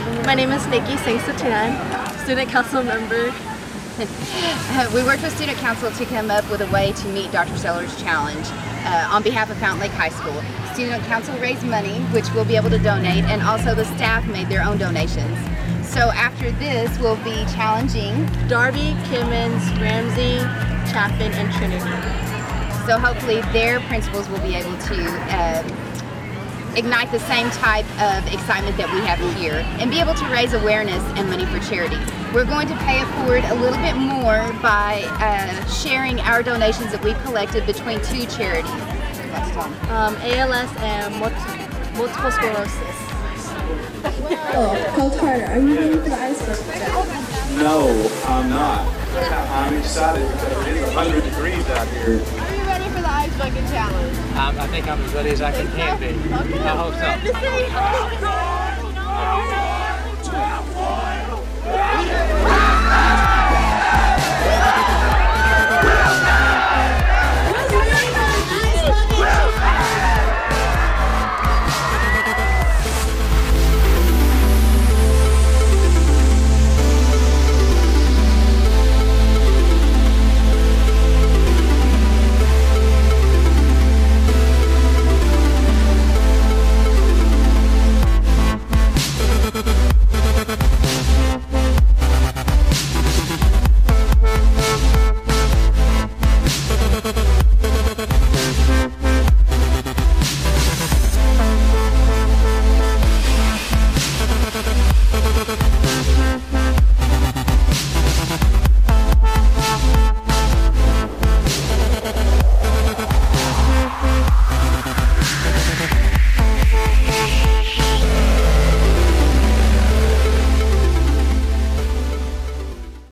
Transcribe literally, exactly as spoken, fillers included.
My name is Nikki Singh Satiran, student council member. We worked with student council to come up with a way to meet Doctor Sellers' challenge uh, on behalf of Fountain Lake High School. Student council raised money, which we'll be able to donate, and also the staff made their own donations. So after this, we'll be challenging Darby, Kimmons, Ramsey, Chapin, and Trinity. So hopefully their principals will be able to uh, ignite the same type of excitement that we have here and be able to raise awareness and money for charity. We're going to pay it forward a little bit more by uh, sharing our donations that we've collected between two charities. Um, A L S and multi multiple sclerosis. Well, Coach Carter, are you ready for the iceberg? No, I'm not. I'm excited because it is one hundred degrees out here. Are you ready for the ice bucket challenge? Um, I think I'm as ready as I can, can be. Okay. I hope so.